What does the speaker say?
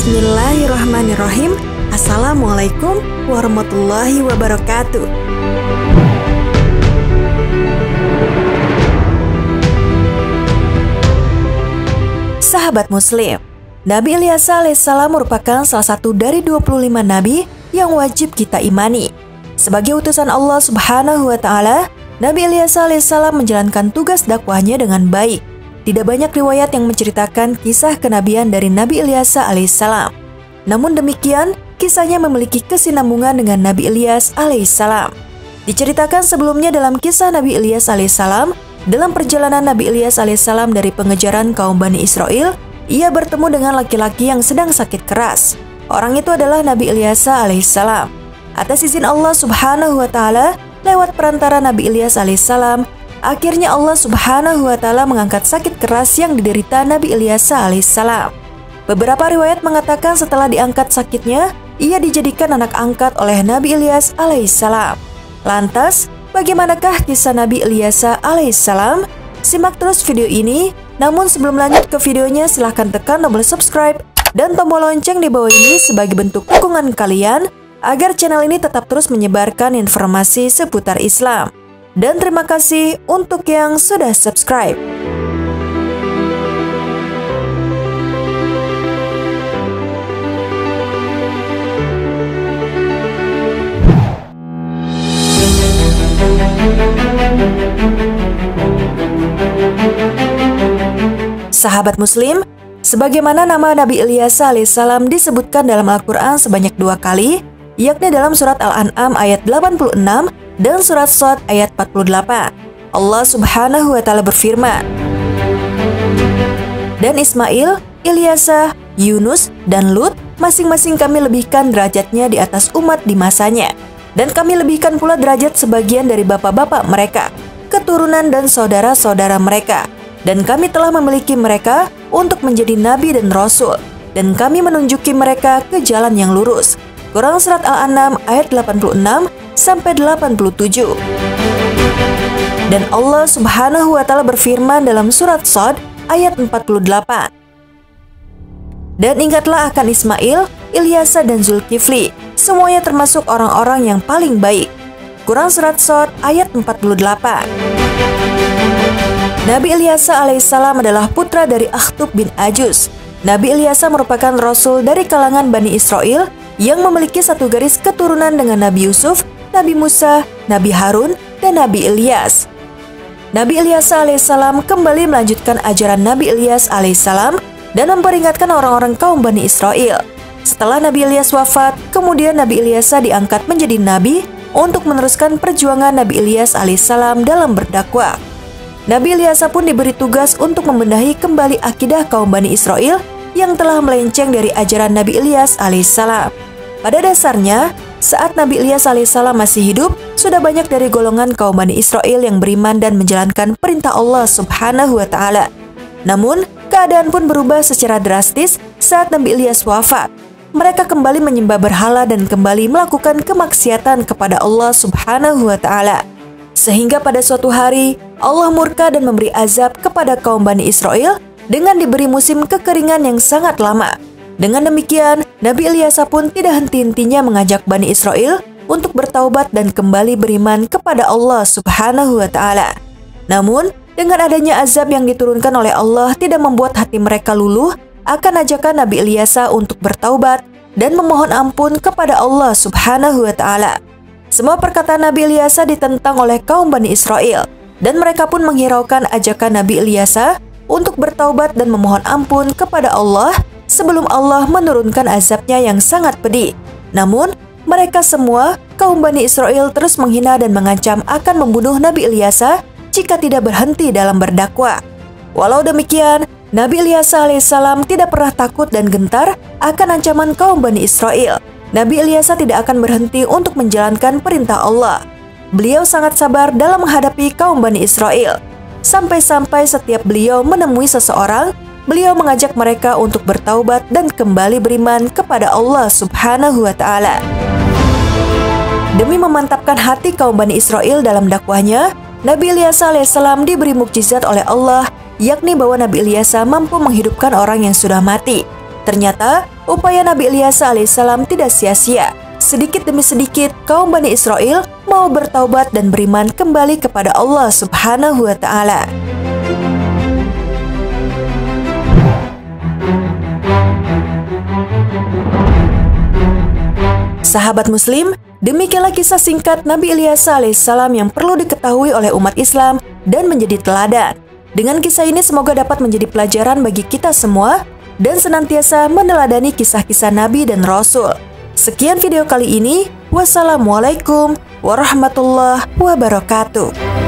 Bismillahirrahmanirrahim. Assalamualaikum warahmatullahi wabarakatuh. Sahabat Muslim, Nabi Ilyas alaihissalam merupakan salah satu dari 25 nabi yang wajib kita imani. Sebagai utusan Allah Subhanahu wa Ta'ala, Nabi Ilyas alaihissalam menjalankan tugas dakwahnya dengan baik. Tidak banyak riwayat yang menceritakan kisah kenabian dari Nabi Ilyas alaihissalam. Namun demikian, kisahnya memiliki kesinambungan dengan Nabi Ilyas alaihissalam. Diceritakan sebelumnya dalam kisah Nabi Ilyas alaihissalam, dalam perjalanan Nabi Ilyas alaihissalam dari pengejaran kaum Bani Israel, ia bertemu dengan laki-laki yang sedang sakit keras. Orang itu adalah Nabi Ilyas alaihissalam. Atas izin Allah Subhanahu wa Ta'ala, lewat perantara Nabi Ilyas alaihissalam, akhirnya Allah Subhanahu wa Ta'ala mengangkat sakit keras yang diderita Nabi Ilyas alaihissalam. Beberapa riwayat mengatakan setelah diangkat sakitnya, ia dijadikan anak angkat oleh Nabi Ilyas alaihissalam. Lantas, bagaimanakah kisah Nabi Ilyas alaihissalam? Simak terus video ini. Namun sebelum lanjut ke videonya, silahkan tekan tombol subscribe dan tombol lonceng di bawah ini sebagai bentuk dukungan kalian agar channel ini tetap terus menyebarkan informasi seputar Islam. Dan terima kasih untuk yang sudah subscribe. Sahabat Muslim, sebagaimana nama Nabi Ilyas alaihissalam disebutkan dalam Al-Quran sebanyak 2 kali, yakni dalam surat Al-An'am ayat 86 dan surat Shad ayat 48. Allah Subhanahu wa Ta'ala berfirman, "Dan Ismail, Ilyas, Yunus, dan Lut masing-masing kami lebihkan derajatnya di atas umat di masanya. Dan kami lebihkan pula derajat sebagian dari bapak-bapak mereka, keturunan dan saudara-saudara mereka. Dan kami telah memiliki mereka untuk menjadi nabi dan rasul. Dan kami menunjuki mereka ke jalan yang lurus." Quran surat Al-An'am ayat 86 sampai 87. Dan Allah Subhanahu wa Ta'ala berfirman dalam surat Shad ayat 48. "Dan ingatlah akan Ismail, Ilyas, dan Zulkifli, semuanya termasuk orang-orang yang paling baik." Quran surat Shad ayat 48. Nabi Ilyas alaihissalam adalah putra dari Akhtub bin Ajuz. Nabi Ilyas merupakan rasul dari kalangan Bani Israel yang memiliki satu garis keturunan dengan Nabi Yusuf, Nabi Musa, Nabi Harun, dan Nabi Ilyas. Nabi Ilyas alaihissalam kembali melanjutkan ajaran Nabi Ilyas alaihissalam dan memperingatkan orang-orang kaum Bani Israel. Setelah Nabi Ilyas wafat, kemudian Nabi Ilyas diangkat menjadi nabi untuk meneruskan perjuangan Nabi Ilyas alaihissalam dalam berdakwah. Nabi Ilyas pun diberi tugas untuk membenahi kembali akidah kaum Bani Israel yang telah melenceng dari ajaran Nabi Ilyas alaihissalam. Pada dasarnya, saat Nabi Ilyas alaihissalam masih hidup, sudah banyak dari golongan kaum Bani Israel yang beriman dan menjalankan perintah Allah Subhanahu wa Ta'ala. Namun, keadaan pun berubah secara drastis saat Nabi Ilyas wafat. Mereka kembali menyembah berhala dan kembali melakukan kemaksiatan kepada Allah Subhanahu wa Ta'ala. Sehingga pada suatu hari, Allah murka dan memberi azab kepada kaum Bani Israel dengan diberi musim kekeringan yang sangat lama. Dengan demikian, Nabi Ilyas pun tidak henti-hentinya mengajak Bani Israel untuk bertaubat dan kembali beriman kepada Allah Subhanahu wa Ta'ala. Namun, dengan adanya azab yang diturunkan oleh Allah tidak membuat hati mereka luluh akan ajakan Nabi Ilyas untuk bertaubat dan memohon ampun kepada Allah Subhanahu wa Ta'ala. Semua perkataan Nabi Ilyas ditentang oleh kaum Bani Israel, dan mereka pun menghiraukan ajakan Nabi Ilyas untuk bertaubat dan memohon ampun kepada Allah sebelum Allah menurunkan azabnya yang sangat pedih. Namun, mereka semua, kaum Bani Israel, terus menghina dan mengancam akan membunuh Nabi Ilyas jika tidak berhenti dalam berdakwah. Walau demikian, Nabi Ilyas alaihissalam tidak pernah takut dan gentar akan ancaman kaum Bani Israel. Nabi Ilyas tidak akan berhenti untuk menjalankan perintah Allah. Beliau sangat sabar dalam menghadapi kaum Bani Israel. Sampai-sampai setiap beliau menemui seseorang, beliau mengajak mereka untuk bertaubat dan kembali beriman kepada Allah Subhanahu wa Ta'ala. Demi memantapkan hati kaum Bani Israel dalam dakwahnya, Nabi Ilyas alaihissalam diberi mukjizat oleh Allah, yakni bahwa Nabi Ilyas mampu menghidupkan orang yang sudah mati. Ternyata, upaya Nabi Ilyasa alaihissalam tidak sia-sia. Sedikit demi sedikit, kaum Bani Israel mau bertaubat dan beriman kembali kepada Allah Subhanahu wa Ta'ala. Sahabat Muslim, demikianlah kisah singkat Nabi Ilyasa alaihissalam yang perlu diketahui oleh umat Islam dan menjadi teladan. Dengan kisah ini semoga dapat menjadi pelajaran bagi kita semua dan senantiasa meneladani kisah-kisah Nabi dan Rasul. Sekian video kali ini. Wassalamualaikum warahmatullahi wabarakatuh.